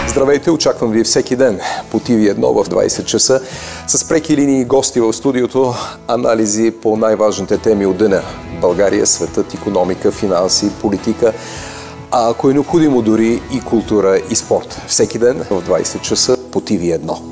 Здравейте, очаквам ви всеки ден по TV1 в 20 часа с преки линии гости в студиото, анализи по най-важните теми от деня. България, светът, икономика, финанси, политика, а ако е необходимо дори и култура и спорт. Всеки ден в 20 часа по TV1.